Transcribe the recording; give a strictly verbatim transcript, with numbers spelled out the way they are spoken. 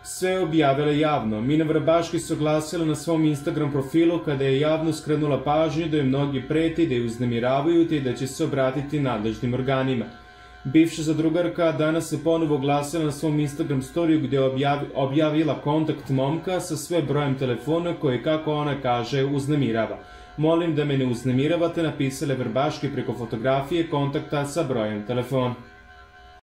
Sve je objavila javno. Mina Vrbaški se oglasila na svom Instagram profilu kada je javno skrenula pažnju da je mnogi preti, da je uznemiravaju te i da će se obratiti nadležnim organima. Bivša zadrugarka danas se ponovo oglasila na svom Instagram storiju gde je objavila kontakt momka sa sve brojem telefona koje, kako ona kaže, uznemirava. Molim da me ne uznemiravate, napisala je Vrbaški preko fotografije kontakta sa brojem telefona.